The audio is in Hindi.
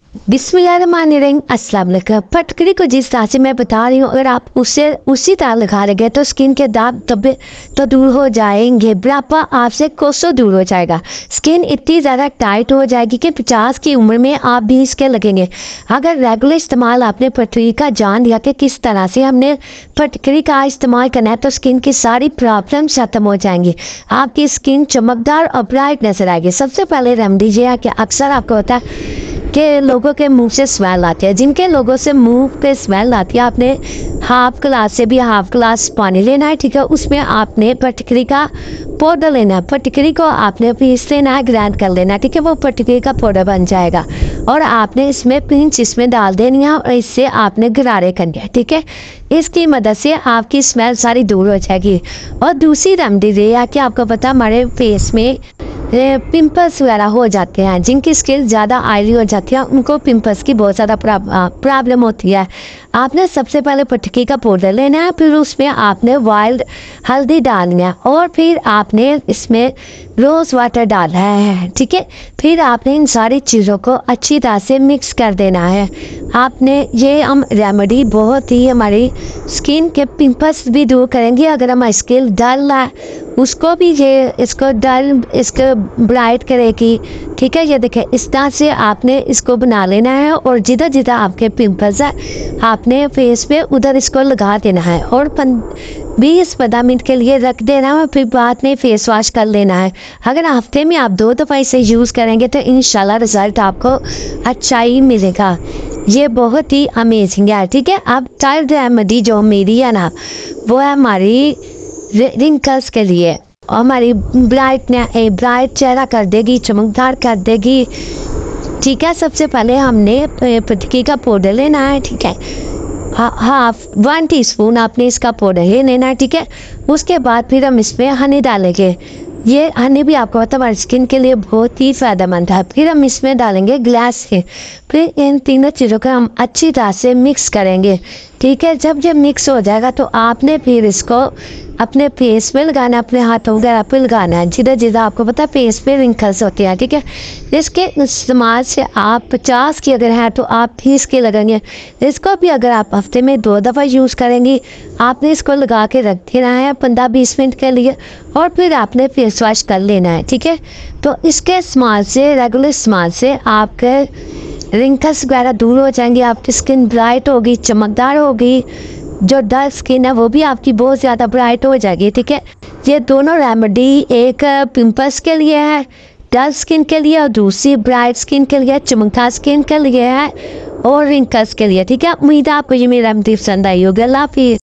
बिस्मिल्लाहिर्रहमानिर्रहीम, अस्सलाम वालेकुम। फटकरी को जिस तरह से मैं बता रही हूँ, अगर आप उसे उसी तरह लगा लेंगे तो स्किन के दाग धब्बे तो दूर हो जाएंगे, बुढ़ापा आपसे कोसों दूर हो जाएगा। स्किन इतनी ज़्यादा टाइट हो जाएगी कि 50 की उम्र में आप 20 के लगेंगे। अगर रेगुलर इस्तेमाल आपने फटकरी का जान लिया कि किस तरह से हमने फटकरी का इस्तेमाल करना है, तो स्किन की सारी प्रॉब्लम्स खत्म हो जाएंगी। आपकी स्किन चमकदार और ब्राइट नजर आएगी। सबसे पहले रेमेडी ये है कि अक्सर आपको होता है कि लोगों के मुंह से स्मेल आती है। जिनके लोगों से मुंह पे स्मेल आती है, आपने हाफ गिलास से भी हाफ गिलास पानी लेना है, ठीक है। उसमें आपने फटकरी का पाउडर लेना है। फटकरी को आपने पीस लेना है, ग्राइंड कर लेना है, ठीक है। वो फटकरी का पाउडर बन जाएगा और आपने इसमें पिंच इसमें डाल देनी है और इससे आपने गरारे करने हैं, ठीक है। इसकी मदद से आपकी स्मेल सारी दूर हो जाएगी। और दूसरी रेमेडी ये है कि आपको पता हमारे फेस में पिंपल्स वगैरह हो जाते हैं। जिनकी स्किन ज़्यादा ऑयली हो जाती है उनको पिंपल्स की बहुत ज़्यादा प्रॉब्लम होती है। आपने सबसे पहले फटकी का पाउडर लेना है, फिर उसमें आपने वाइल्ड हल्दी डालनी है और फिर आपने इसमें रोज़ वाटर डालना है, ठीक है। फिर आपने इन सारी चीज़ों को अच्छी तरह से मिक्स कर देना है। आपने ये हम रेमेडी बहुत ही हमारी स्किन के पिंपल्स भी दूर करेंगे। अगर हमारी स्किन डल है उसको भी ये इसको ब्राइट करेगी, ठीक है। ये देखें, इस तरह से आपने इसको बना लेना है और जिधर जिधर आपके पिंपल्स है आपने फेस पे उधर इसको लगा देना है और 20-15 मिनट के लिए रख देना है। फिर बाद में फेस वॉश कर लेना है। अगर हफ्ते में आप 2 दफ़ा इसे यूज़ करेंगे तो इंशाल्लाह रिजल्ट आपको अच्छा ही मिलेगा। ये बहुत ही अमेजिंग है, ठीक है। अब थर्ड रेमेडी जो मेरी है ना, वो है हमारी रिंकल्स के लिए और हमारी ब्राइट चेहरा कर देगी, चमकदार कर देगी, ठीक है। सबसे पहले हमने फटकी का पाउडर लेना है, ठीक है। 1 टीस्पून आपने इसका पाउडर ही लेना है, ठीक है। उसके बाद फिर हम इसमें हनी डालेंगे। ये हनी भी आपको पता हमारी स्किन के लिए बहुत ही फ़ायदेमंद है। फिर हम इसमें डालेंगे ग्लास से। फिर इन तीनों चीज़ों को हम अच्छी तरह से मिक्स करेंगे, ठीक है। जब जब मिक्स हो जाएगा तो आपने फिर इसको अपने फेस पे लगाना, अपने हाथों वगैरह पे लगाना है, जिधर जिधर आपको पता है फेस पे रिंकल्स होते हैं, ठीक है। इसके इस्तेमाल से आप 50 की अगर है तो आप 30 के लगेंगे। इसको भी अगर आप हफ्ते में 2 दफ़ा यूज़ करेंगी, आपने इसको लगा के रख देना है 15-20 मिनट के लिए और फिर आपने फेस वॉश कर लेना है, ठीक है। तो इसके इस्तेमाल से, रेगुलर इस्तेमाल से आपके रिंकल्स वगैरह दूर हो जाएंगे, आपकी स्किन ब्राइट होगी, चमकदार होगी। जो डल स्किन है वो भी आपकी बहुत ज़्यादा ब्राइट हो जाएगी, ठीक है। ये दोनों रेमेडी, एक पिंपल्स के लिए है डल स्किन के लिए और दूसरी ब्राइट स्किन के लिए, चमकदार स्किन के लिए है और रिंकल्स के लिए, ठीक है। उम्मीद है आपको ये मेरी रेमेडी पसंद आई होगी। अल्लाह हाफिज़।